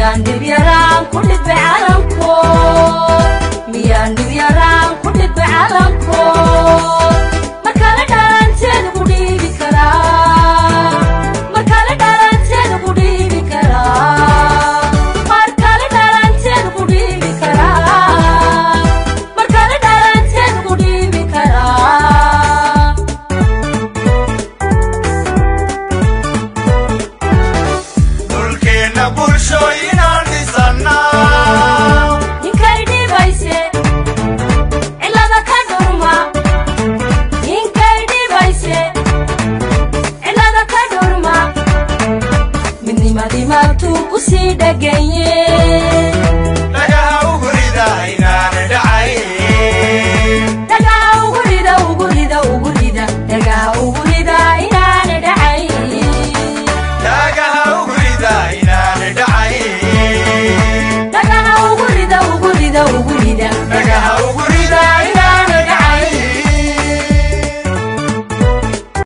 miyaan dhib yaraan ku dhibba calankood miyaan dhib yaraan ku dhibba calankood markale dhalanteeda ku dhiibi karaa markale dhalanteeda ku dhiibi karaa markale dhalanteeda ku dhiibi karaa markale dhalanteeda ku dhiibi karaa dulkeena bulshooyinaan dhisannaa ninkay dhibayse cilada ka dhurma ninkay dhibayse cilada ka dhurma midnimadii maabtuu ku sii dhaganye